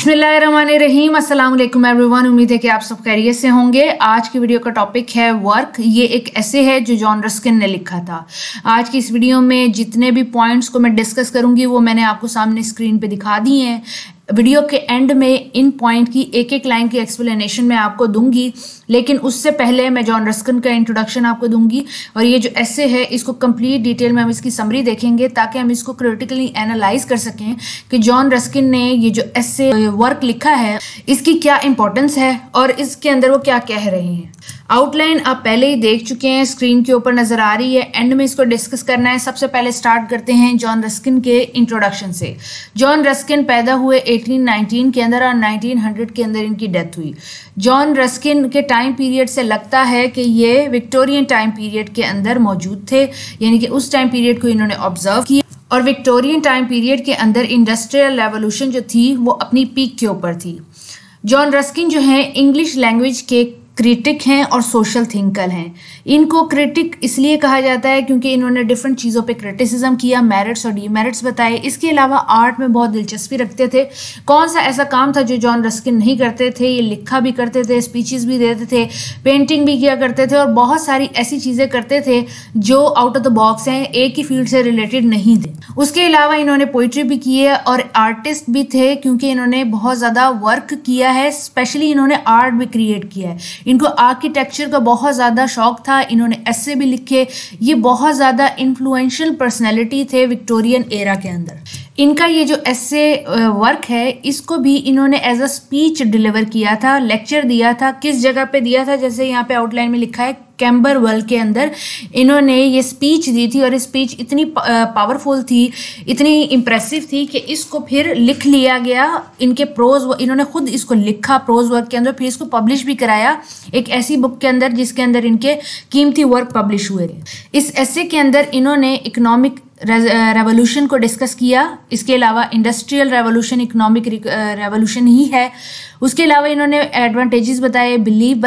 बिस्मिल्लाहिर्रहमानिर्रहीम, अस्सलाम वालेकुम एवरीवन। उम्मीद है कि आप सब खैरियत से होंगे। आज की वीडियो का टॉपिक है वर्क। ये एक ऐसे है जो जॉन रस्किन ने लिखा था। आज की इस वीडियो में जितने भी पॉइंट्स को मैं डिस्कस करूंगी वो मैंने आपको सामने स्क्रीन पे दिखा दिए हैं। वीडियो के एंड में इन पॉइंट की एक एक लाइन की एक्सप्लेनेशन मैं आपको दूंगी, लेकिन उससे पहले मैं जॉन रस्किन का इंट्रोडक्शन आपको दूंगी और ये जो ऐसे है इसको कंप्लीट डिटेल में हम इसकी समरी देखेंगे ताकि हम इसको क्रिटिकली एनालाइज कर सकें कि जॉन रस्किन ने ये जो ऐसे वर्क लिखा है इसकी क्या इंपॉर्टेंस है और इसके अंदर वो क्या कह रहे हैं। आउटलाइन आप पहले ही देख चुके हैं, स्क्रीन के ऊपर नजर आ रही है। एंड में इसको डिस्कस करना है। सबसे पहले स्टार्ट करते हैं जॉन रस्किन के इंट्रोडक्शन से। जॉन रस्किन पैदा हुए 1819 के अंदर और 1900 के अंदर इनकी डेथ हुई। जॉन रस्किन के टाइम पीरियड से लगता है कि ये विक्टोरियन टाइम पीरियड के अंदर मौजूद थे, यानी कि उस टाइम पीरियड को इन्होंने ऑब्जर्व किया और विक्टोरियन टाइम पीरियड के अंदर इंडस्ट्रियल रेवोल्यूशन जो थी वो अपनी पीक के ऊपर थी। जॉन रस्किन जो है इंग्लिश लैंग्वेज के क्रिटिक हैं और सोशल थिंकर हैं। इनको क्रिटिक इसलिए कहा जाता है क्योंकि इन्होंने डिफरेंट चीज़ों पे क्रिटिसिज्म किया, मेरिट्स और डीमेरिट्स बताए। इसके अलावा आर्ट में बहुत दिलचस्पी रखते थे। कौन सा ऐसा काम था जो जॉन रस्किन नहीं करते थे? ये लिखा भी करते थे, स्पीचेस भी देते थे, पेंटिंग भी किया करते थे और बहुत सारी ऐसी चीज़ें करते थे जो आउट ऑफ द बॉक्स हैं, एक ही फील्ड से रिलेटेड नहीं थे। उसके अलावा इन्होंने पोइट्री भी की है और आर्टिस्ट भी थे क्योंकि इन्होंने बहुत ज़्यादा वर्क किया है। स्पेशली इन्होंने आर्ट भी क्रिएट किया है। इनको आर्किटेक्चर का बहुत ज़्यादा शौक था। इन्होंने ऐसे भी लिखे। ये बहुत ज़्यादा इन्फ्लुएंशियल पर्सनैलिटी थे विक्टोरियन एरा के अंदर। इनका ये जो ऐसे वर्क है इसको भी इन्होंने एज अ स्पीच डिलीवर किया था, लेक्चर दिया था। किस जगह पे दिया था? जैसे यहाँ पे आउटलाइन में लिखा है कैम्बरवेल के अंदर इन्होंने ये स्पीच दी थी और ये स्पीच इतनी पावरफुल थी, इतनी इम्प्रेसिव थी कि इसको फिर लिख लिया गया। इनके प्रोज, इन्होंने खुद इसको लिखा प्रोज वर्क के अंदर, फिर इसको पब्लिश भी कराया एक ऐसी बुक के अंदर जिसके अंदर इनके कीमती वर्क पब्लिश हुए थे। इस ऐसे के अंदर इन्होंने इकोनॉमिक रेवोल्यूशन को डिस्कस किया। इसके अलावा इंडस्ट्रियल रेवोल्यूशन इकोनॉमिक रेवोल्यूशन ही है। उसके अलावा इन्होंने एडवांटेजेस बताए, बिलीव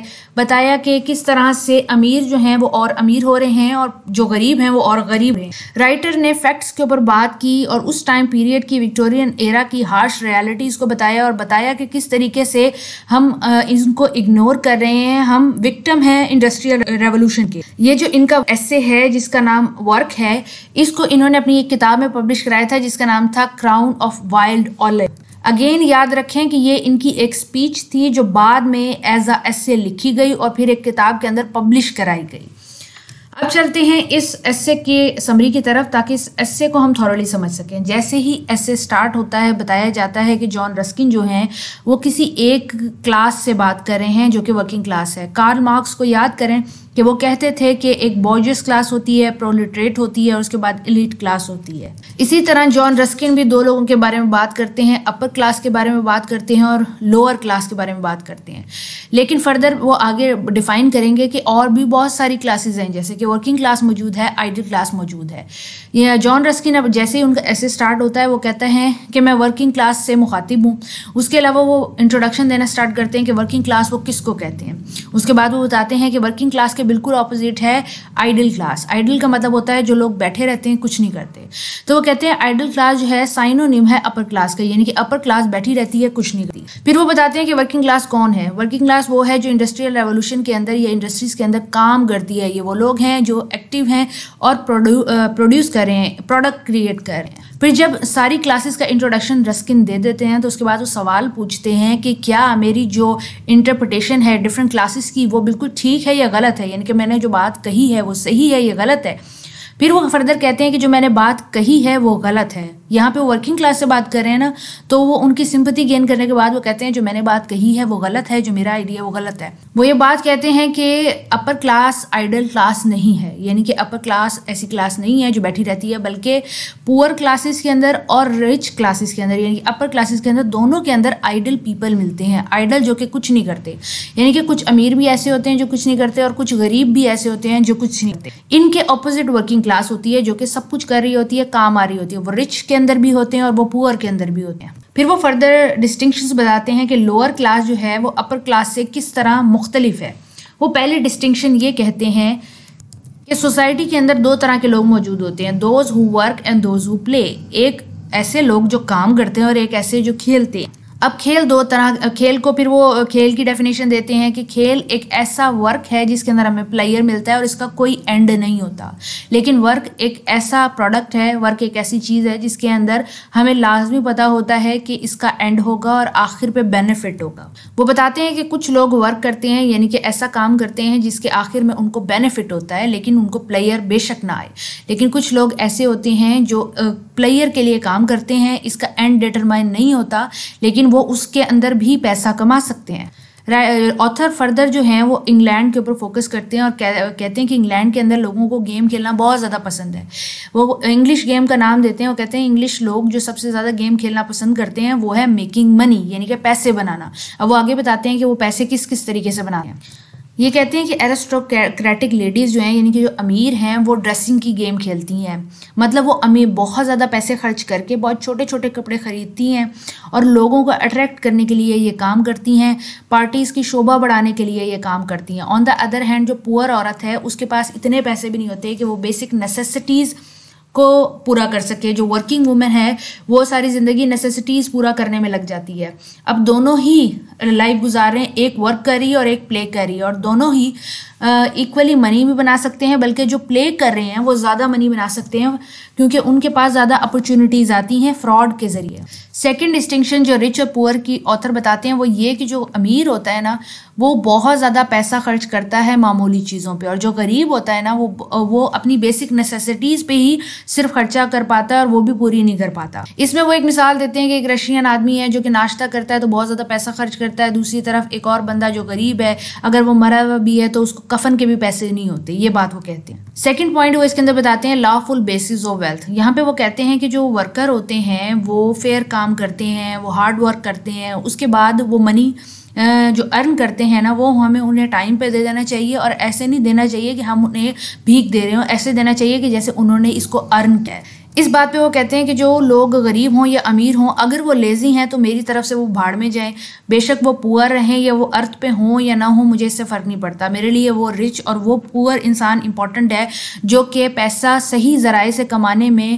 बताया कि किस तरह से अमीर जो हैं वो और अमीर हो रहे हैं और जो गरीब हैं वो और गरीब हैं। राइटर ने फैक्ट्स के ऊपर बात की और उस टाइम पीरियड की विक्टोरियन एरा की हार्श रियलिटीज़ को बताया और बताया कि किस तरीके से हम इनको इग्नोर कर रहे हैं, हम विक्टिम हैं इंडस्ट्रियल रेवोल्यूशन के। ये जो इनका एसे है जिसका नाम वर्क है, इसको इन्होंने अपनी एक किताब में पब्लिश कराया था जिसका नाम था Crown of Wild Olive. Again याद रखें कि ये इनकी एक स्पीच थी जो बाद में एज अ एसे लिखी गई और फिर एक किताब के अंदर पब्लिश कराई गई। अब चलते हैं इस एसे के समरी की तरफ ताकि इस एसे को हम थॉरली समझ सकें। जैसे ही एसे स्टार्ट होता है बताया जाता है कि जॉन रस्किन जो हैं वो किसी एक क्लास से बात कर रहे हैं जो कि वर्किंग क्लास है। कार्ल मार्क्स को याद करें कि वो कहते थे कि एक बॉर्जियस क्लास होती है, प्रोलेटरेट होती है और उसके बाद एलीट क्लास होती है। इसी तरह जॉन रस्किन भी दो लोगों के बारे में बात करते हैं, अपर क्लास के बारे में बात करते हैं और लोअर क्लास के बारे में बात करते हैं। लेकिन फर्दर वो आगे डिफाइन करेंगे कि और भी बहुत सारी क्लासेस हैं, जैसे कि वर्किंग क्लास मौजूद है, आइडल क्लास मौजूद है। ये जॉन रस्किन अब जैसे ही उनका ऐसे स्टार्ट होता है वो कहते हैं कि मैं वर्किंग क्लास से मुखातिब हूँ। उसके अलावा वो इंट्रोडक्शन देना स्टार्ट करते हैं कि वर्किंग क्लास वो किसको कहते हैं। उसके बाद वो बताते हैं कि वर्किंग क्लास के बिल्कुल ऑपोजिट है आइडल क्लास। आइडल का मतलब होता है जो लोग बैठे रहते हैं, कुछ नहीं करते। तो वो कहते हैं आइडल क्लास जो है साइनोनिम है अपर क्लास का, यानी कि अपर क्लास बैठी रहती है, कुछ नहीं करती। फिर वो बताते हैं कि वर्किंग क्लास कौन है। वर्किंग क्लास वो है जो इंडस्ट्रियल रेवोल्यूशन के अंदर या इंडस्ट्रीज के अंदर काम करती है। ये वो लोग हैं जो एक्टिव हैं और प्रोड्यूस कर रहे हैं, प्रोडक्ट क्रिएट कर रहे हैं। फिर जब सारी क्लासेस का इंट्रोडक्शन रस्किन दे देते हैं तो उसके बाद वो सवाल पूछते हैं कि क्या मेरी जो इंटरप्रिटेशन है डिफरेंट क्लासेस की वो बिल्कुल ठीक है या गलत है, यानी कि मैंने जो बात कही है वो सही है या गलत है। फिर वो फर्दर कहते हैं कि जो मैंने बात कही है वो गलत है। यहाँ पे वो वर्किंग क्लास से बात कर रहे हैं ना, तो वो उनकी सिंपैथी गेन करने के बाद वो कहते हैं जो मैंने बात कही है वो गलत है, जो मेरा आइडिया वो गलत है। वो ये बात कहते हैं कि अपर क्लास आइडल क्लास नहीं है, यानी कि अपर क्लास ऐसी क्लास नहीं है जो बैठी रहती है, बल्कि पुअर क्लासेस के अंदर और रिच क्लासेस के अंदर, यानी कि अपर क्लासेस के अंदर, दोनों के अंदर आइडल पीपल मिलते हैं। आइडल जो कि कुछ नहीं करते, यानी कि कुछ अमीर भी ऐसे होते हैं जो कुछ नहीं करते और कुछ गरीब भी ऐसे होते हैं जो कुछ नहीं करते। इनके ऑपोजिट वर्किंग क्लास होती है जो कि सब कुछ कर रही होती है, काम आ रही होती है। वो रिच के अंदर भी होते हैं और वो पुअर के अंदर भी होते हैं। फिर वो फर्दर डिस्टिंक्शंस बताते हैं कि लोअर क्लास जो है वो अपर क्लास से किस तरह मुख्तलिफ है। वो पहले डिस्टिंक्शन ये कहते हैं कि सोसाइटी के अंदर दो तरह के लोग मौजूद होते हैं, those who work and those who play. एक ऐसे लोग जो काम करते हैं और एक ऐसे जो खेलते हैं। अब खेल को फिर वो खेल की डेफिनेशन देते हैं कि खेल एक ऐसा वर्क है जिसके अंदर हमें प्लेयर मिलता है और इसका कोई एंड नहीं होता। लेकिन वर्क एक ऐसा प्रोडक्ट है, वर्क एक ऐसी चीज़ है जिसके अंदर हमें लाजमी पता होता है कि इसका एंड होगा और आखिर पे बेनिफिट होगा। वो बताते हैं कि कुछ लोग वर्क करते हैं, यानी कि ऐसा काम करते हैं जिसके आखिर में उनको बेनिफिट होता है, लेकिन उनको प्लेयर बेशक ना आए। लेकिन कुछ लोग ऐसे होते हैं जो प्लेयर के लिए काम करते हैं, इसका एंड डिटरमाइन नहीं होता, लेकिन वो उसके अंदर भी पैसा कमा सकते हैं। ऑथर फर्दर जो हैं वो इंग्लैंड के ऊपर फोकस करते हैं और कहते हैं कि इंग्लैंड के अंदर लोगों को गेम खेलना बहुत ज़्यादा पसंद है। वो इंग्लिश गेम का नाम देते हैं। वो कहते हैं इंग्लिश लोग जो सबसे ज़्यादा गेम खेलना पसंद करते हैं वो है मेकिंग मनी, यानी कि पैसे बनाना। अब वो आगे बताते हैं कि वो पैसे किस किस तरीके से बनाते हैं। ये कहते हैं कि एरिस्टोक्रेटिक लेडीज़ जो हैं, यानी कि जो अमीर हैं, वो ड्रेसिंग की गेम खेलती हैं। मतलब वो अमीर बहुत ज़्यादा पैसे खर्च करके बहुत छोटे छोटे कपड़े ख़रीदती हैं और लोगों को अट्रैक्ट करने के लिए ये काम करती हैं, पार्टीज़ की शोभा बढ़ाने के लिए ये काम करती हैं। ऑन द अदर हैंड जो पुअर औरत है उसके पास इतने पैसे भी नहीं होते कि वो बेसिक नेसेसिटीज़ को पूरा कर सके। जो वर्किंग वुमेन है वो सारी ज़िंदगी नेसेसिटीज़ पूरा करने में लग जाती है। अब दोनों ही लाइफ गुजार रहे हैं, एक वर्क कर रही है और एक प्ले कर रही है, और दोनों ही इक्वली मनी भी बना सकते हैं, बल्कि जो प्ले कर रहे हैं वो ज़्यादा मनी बना सकते हैं क्योंकि उनके पास ज़्यादा अपॉर्चुनिटीज़ आती हैं फ्रॉड के ज़रिए। सेकंड डिस्टिंक्शन जो रिच और पुअर की ऑथर बताते हैं वो ये कि जो अमीर होता है ना वो बहुत ज़्यादा पैसा खर्च करता है मामूली चीज़ों पे, और जो गरीब होता है ना वो अपनी बेसिक नेसेसिटीज़ पे ही सिर्फ खर्चा कर पाता है और वो भी पूरी नहीं कर पाता। इसमें वो एक मिसाल देते हैं कि एक रशियन आदमी है जो कि नाश्ता करता है तो बहुत ज़्यादा पैसा खर्च करता है, दूसरी तरफ एक और बंदा जो गरीब है अगर वो मरा हुआ भी है तो उसको कफन के भी पैसे नहीं होते। ये बात वो कहते हैं। सेकंड पॉइंट वो इसके अंदर बताते हैं लॉफुल बेसिस ऑफ वेल्थ। यहाँ पे वो कहते हैं कि जो वर्कर होते हैं वो फेयर काम करते हैं, वो हार्ड वर्क करते हैं, उसके बाद वो मनी जो अर्न करते हैं ना वो हमें उन्हें टाइम पे दे देना चाहिए, और ऐसे नहीं देना चाहिए कि हम उन्हें भीख दे रहे हो, ऐसे देना चाहिए कि जैसे उन्होंने इसको अर्न किया है। इस बात पे वो कहते हैं कि जो लोग गरीब हों या अमीर हों, अगर वो लेज़ी हैं तो मेरी तरफ से वो भाड़ में जाएं, बेशक वो पुअर रहें या वो अर्थ पे हों या ना हो, मुझे इससे फ़र्क नहीं पड़ता। मेरे लिए वो रिच और वो पुअर इंसान इंपॉर्टेंट है जो कि पैसा सही ज़राए से कमाने में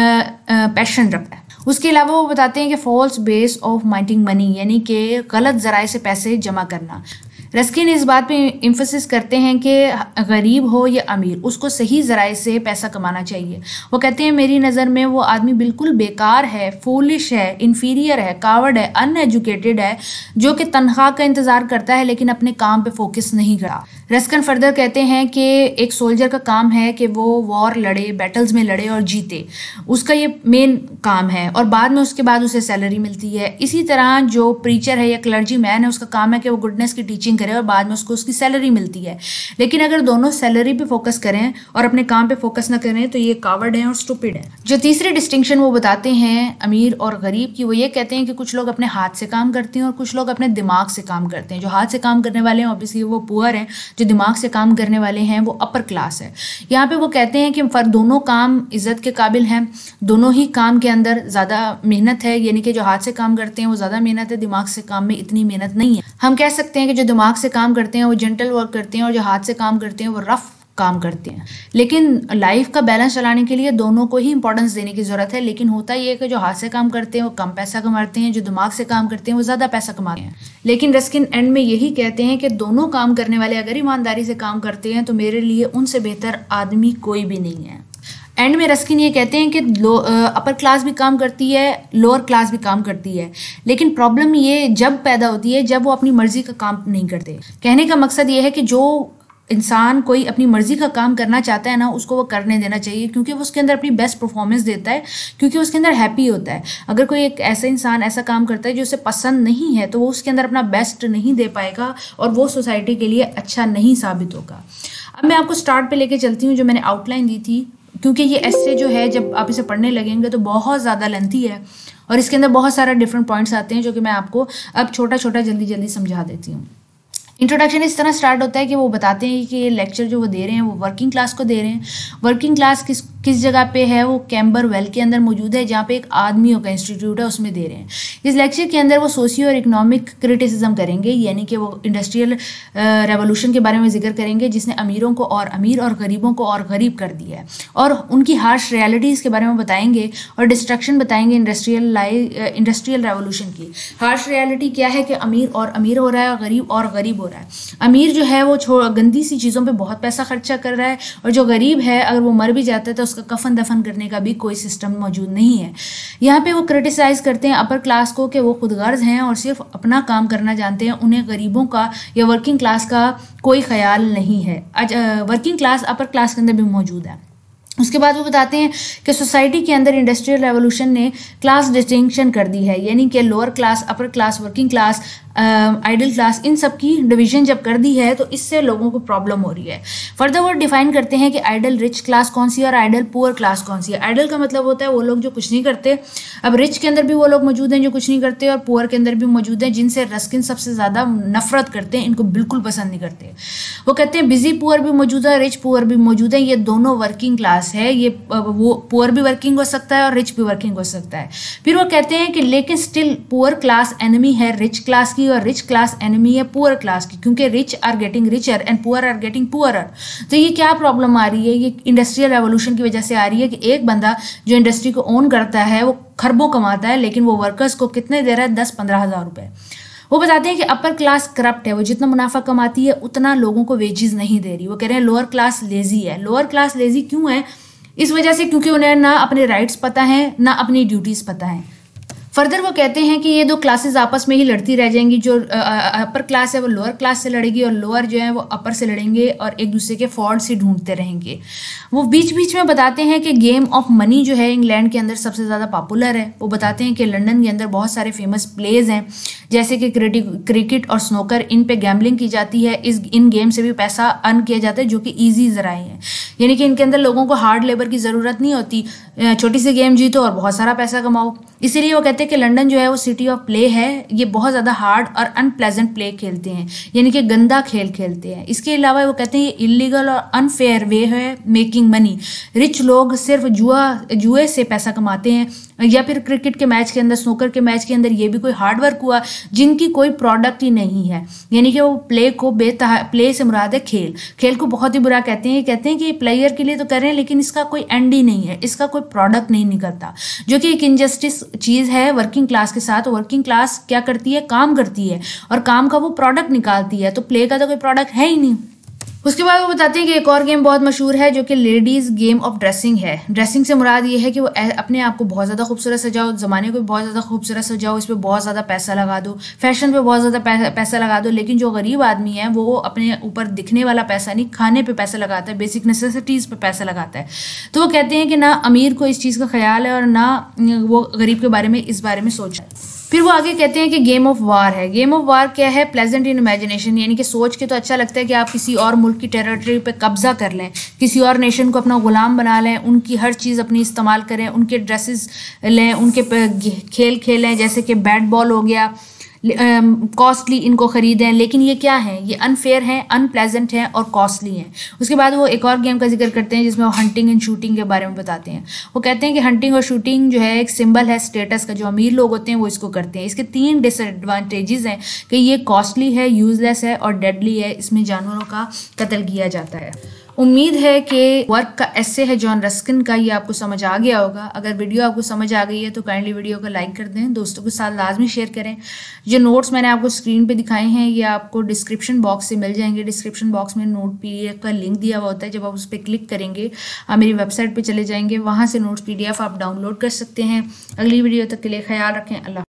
पैशन रखता है। उसके अलावा वो बताते हैं कि false base of minting money, यानी कि गलत ज़राए से पैसे जमा करना। रस्किन इस बात पे एम्फसिस करते हैं कि गरीब हो या अमीर उसको सही ज़राए से पैसा कमाना चाहिए। वो कहते हैं मेरी नज़र में वो आदमी बिल्कुल बेकार है, फूलिश है, इन्फीरियर है, कावर्ड है, अनएजुकेटेड है, जो कि तनख्वाह का इंतज़ार करता है लेकिन अपने काम पे फोकस नहीं करा। रस्किन फर्दर कहते हैं कि एक सोल्जर का काम है कि वो वॉर लड़े, बैटल्स में लड़े और जीते, उसका ये मेन काम है, और बाद में उसके बाद उसे सैलरी मिलती है। इसी तरह जो प्रीचर है या क्लर्जी मैन है उसका काम है कि वो गुडनेस की टीचिंग करे और बाद में उसको उसकी सैलरी मिलती है। लेकिन अगर दोनों सैलरी पे फोकस करें और अपने काम पे फोकस ना करें तो ये कावर्ड है और स्टूपिड है। जो तीसरी डिस्टिंक्शन वो बताते हैं अमीर और गरीब की, वो ये कहते हैं कि कुछ लोग अपने हाथ से काम करते हैं और कुछ लोग अपने दिमाग से काम करते हैं। जो हाथ से काम करने वाले हैं ऑब्वियसली वो पुअर हैं, जो दिमाग से काम करने वाले हैं वो अपर क्लास है। यहाँ पे वो कहते हैं कि दोनों काम इज्जत के काबिल हैं, दोनों ही काम के अंदर ज़्यादा मेहनत है, यानी कि जो हाथ से काम करते हैं वो ज़्यादा मेहनत है, दिमाग से काम में इतनी मेहनत नहीं है। हम कह सकते हैं कि जो दिमाग से काम करते हैं वो जेंटल वर्क करते हैं और जो हाथ से काम करते हैं वो रफ काम करते हैं। लेकिन लाइफ का बैलेंस चलाने के लिए दोनों को ही इंपॉर्टेंस देने की ज़रूरत है। लेकिन होता ये है कि जो हाथ से काम करते हैं वो कम पैसा कमाते हैं, जो दिमाग से काम करते हैं वो ज़्यादा पैसा कमाते हैं। लेकिन रस्किन एंड में यही कहते हैं कि दोनों काम करने वाले अगर ईमानदारी से काम करते हैं तो मेरे लिए उनसे बेहतर आदमी कोई भी नहीं है। एंड में रस्किन ये कहते हैं कि अपर क्लास भी काम करती है, लोअर क्लास भी काम करती है, लेकिन प्रॉब्लम ये जब पैदा होती है जब वो अपनी मर्जी का काम नहीं करते। कहने का मकसद ये है कि जो इंसान कोई अपनी मर्जी का काम करना चाहता है ना उसको वो करने देना चाहिए, क्योंकि वो उसके अंदर अपनी बेस्ट परफॉर्मेंस देता है, क्योंकि उसके अंदर हैप्पी होता है। अगर कोई एक ऐसा इंसान ऐसा काम करता है जो उसे पसंद नहीं है तो वो उसके अंदर अपना बेस्ट नहीं दे पाएगा और वो सोसाइटी के लिए अच्छा नहीं साबित होगा। अब मैं आपको स्टार्ट पे लेके चलती हूँ जो मैंने आउटलाइन दी थी, क्योंकि ये ऐसे जो है जब आप इसे पढ़ने लगेंगे तो बहुत ज़्यादा लेंथी है और इसके अंदर बहुत सारा डिफरेंट पॉइंट्स आते हैं जो कि मैं आपको अब छोटा छोटा जल्दी जल्दी समझा देती हूँ। इंट्रोडक्शन इस तरह स्टार्ट होता है कि वो बताते हैं कि ये लेक्चर जो वो दे रहे हैं वो वर्किंग क्लास को दे रहे हैं। वर्किंग क्लास किस जगह पे है, वो कैम्बरवेल के अंदर मौजूद है, जहाँ पे एक आदमियों का इंस्टीट्यूट है, उसमें दे रहे हैं। इस लेक्चर के अंदर वो सोशियो और इकोनॉमिक क्रिटिसिज्म करेंगे, यानी कि वो इंडस्ट्रियल रेवोल्यूशन के बारे में जिक्र करेंगे जिसने अमीरों को और अमीर और गरीबों को और गरीब कर दिया है, और उनकी हार्श रियलिटीज़ के बारे में बताएंगे और डिस्ट्रक्शन बताएंगे इंडस्ट्रियल रेवोल्यूशन की। हार्श रियलिटी क्या है कि अमीर और अमीर हो रहा है और गरीब हो रहा है। अमीर जो है वो गंदी सी चीज़ों पे बहुत पैसा खर्चा कर रहा है, और जो गरीब है अगर वो मर भी जाता है तो उसका कफन दफन करने का भी कोई सिस्टम मौजूद नहीं है। यहाँ पे वो क्रिटिसाइज करते हैं अपर क्लास को कि वो खुदगर्ज हैं और सिर्फ अपना काम करना जानते हैं, उन्हें गरीबों का या वर्किंग क्लास का कोई ख्याल नहीं है। वर्किंग क्लास अपर क्लास के अंदर भी मौजूद है। उसके बाद वो बताते हैं कि सोसाइटी के अंदर इंडस्ट्रियल रेवोल्यूशन ने क्लास डिस्टिंक्शन कर दी है, यानी कि lower class, upper class, working class, idle class, इन सब की डिवीजन जब कर दी है तो इससे लोगों को प्रॉब्लम हो रही है। फर्दर वो डिफाइन करते हैं कि आइडल रिच क्लास कौन सी है और आइडल पुअर क्लास कौन सी है। आइडल का मतलब होता है वो लोग जो कुछ नहीं करते। अब रिच के अंदर भी वो लोग मौजूद हैं जो कुछ नहीं करते, और पुअर के अंदर भी मौजूद हैं जिनसे रस्किन सबसे ज़्यादा नफरत करते हैं, इनको बिल्कुल पसंद नहीं करते। वो कहते हैं बिजी पुअर भी मौजूद है, रिच पुअर भी मौजूद है, ये दोनों वर्किंग क्लास है। ये वो पुअर भी वर्किंग हो सकता है और रिच भी वर्किंग हो सकता है। फिर वो कहते हैं कि लेकिन स्टिल पुअर क्लास एनिमी है रिच क्लास की, और रिच क्लास एनिमी है पुअर क्लास की, क्योंकि rich are getting richer and poor are getting poorer. तो ये क्या प्रॉब्लम आ रही है? ये इंडस्ट्रियल रेवोल्यूशन की वजह से आ रही है कि एक बंदा जो इंडस्ट्री को ओन करता है वो खरबों कमाता है, लेकिन वो वर्कर्स को कितने दे रहा है? 10-15 हज़ार रुपए। वो बताते हैं कि अपर क्लास करप्ट है, वो जितना मुनाफा कमाती है उतना लोगों को वेजेस नहीं दे रही। वो कह रहे हैं लोअर क्लास लेजी है। लोअर क्लास लेजी क्यों है? इस वजह से क्योंकि उन्हें ना अपने राइट्स पता है ना अपनी ड्यूटीज़ पता है। फर्दर वो कहते हैं कि ये दो क्लासेस आपस में ही लड़ती रह जाएंगी। जो अपर क्लास है वो लोअर क्लास से लड़ेगी और लोअर जो है वो अपर से लड़ेंगे और एक दूसरे के फॉल्ट ही ढूंढते रहेंगे। वो बीच बीच में बताते हैं कि गेम ऑफ मनी जो है इंग्लैंड के अंदर सबसे ज़्यादा पॉपुलर है। वो बताते हैं कि लंदन के अंदर बहुत सारे फेमस प्लेज हैं जैसे कि क्रिकेट और स्नोकर, इन पे गैम्बलिंग की जाती है। इन गेम से भी पैसा अर्न किया जाता है जो कि ईजी ज़राए हैं, यानी कि इनके अंदर लोगों को हार्ड लेबर की ज़रूरत नहीं होती। छोटी सी गेम जीतो और बहुत सारा पैसा कमाओ। इसीलिए वो कहते हैं कि लंदन जो है वो सिटी ऑफ प्ले है। ये बहुत ज़्यादा हार्ड और अनप्लेजेंट प्ले खेलते हैं, यानी कि गंदा खेल खेलते हैं। इसके अलावा वो कहते हैं ये इलीगल और अनफेयर वे है मेकिंग मनी। रिच लोग सिर्फ जुए से पैसा कमाते हैं, या फिर क्रिकेट के मैच के अंदर, स्नूकर के मैच के अंदर ये भी कोई हार्ड वर्क हुआ जिनकी कोई प्रोडक्ट ही नहीं है। यानी कि वो प्ले से मुराद है खेल को बहुत ही बुरा कहते हैं। कहते हैं कि प्लेयर के लिए तो कर रहे हैं लेकिन इसका कोई एंड ही नहीं है, इसका कोई प्रोडक्ट नहीं निकलता, जो कि एक इनजस्टिस चीज़ है वर्किंग क्लास के साथ। वर्किंग क्लास क्या करती है? काम करती है और काम का वो प्रोडक्ट निकालती है, तो प्ले का तो कोई प्रोडक्ट है ही नहीं। उसके बाद वो बताते हैं कि एक और गेम बहुत मशहूर है जो कि लेडीज़ गेम ऑफ ड्रेसिंग है। ड्रेसिंग से मुराद ये है कि वो अपने आप को बहुत ज़्यादा खूबसूरत सजाओ, ज़माने को बहुत ज़्यादा खूबसूरत सजाओ, इस पर बहुत ज़्यादा पैसा लगा दो, फैशन पे बहुत ज़्यादा पैसा लगा दो। लेकिन जो गरीब आदमी है वो अपने ऊपर दिखने वाला पैसा नहीं, खाने पे पैसा लगाता है, बेसिक नेसेसिटीज़ पे पैसा लगाता है। तो वो कहते हैं कि ना अमीर को इस चीज़ का ख्याल है और ना वो गरीब के बारे में इस बारे में सोचा है। फिर वो आगे कहते हैं कि गेम ऑफ वार है। गेम ऑफ वार क्या है? प्लेजेंट इन इमेजिनेशन, यानी कि सोच के तो अच्छा लगता है कि आप किसी और मुल्क की टेरिटरी पे कब्जा कर लें, किसी और नेशन को अपना गुलाम बना लें, उनकी हर चीज़ अपनी इस्तेमाल करें, उनके ड्रेसेस लें, उनके खेल खेलें, जैसे कि बैट बॉल हो गया, कॉस्टली इनको ख़रीदें। लेकिन ये क्या है? ये अनफेयर हैं, अनप्लेजेंट हैं और कॉस्टली हैं। उसके बाद वो एक और गेम का जिक्र करते हैं जिसमें वो हंटिंग एंड शूटिंग के बारे में बताते हैं। वो कहते हैं कि हंटिंग और शूटिंग जो है एक सिंबल है स्टेटस का, जो अमीर लोग होते हैं वो इसको करते हैं। इसके 3 डिसएडवांटेजेस हैं कि ये कॉस्टली है, यूजलेस है और डेडली है। इसमें जानवरों का कत्ल किया जाता है। उम्मीद है कि वर्क का ऐसे है जॉन रस्किन का, ये आपको समझ आ गया होगा। अगर वीडियो आपको समझ आ गई है तो काइंडली वीडियो को लाइक कर दें, दोस्तों के साथ लाजमी शेयर करें। जो नोट्स मैंने आपको स्क्रीन पे दिखाए हैं ये आपको डिस्क्रिप्शन बॉक्स से मिल जाएंगे। डिस्क्रिप्शन बॉक्स में नोट PDF का लिंक दिया हुआ होता है। जब आप उस पर क्लिक करेंगे आप मेरी वेबसाइट पर चले जाएंगे, वहाँ से नोट्स PDF आप डाउनलोड कर सकते हैं। अगली वीडियो तक के लिए ख्याल रखें। अल्लाह।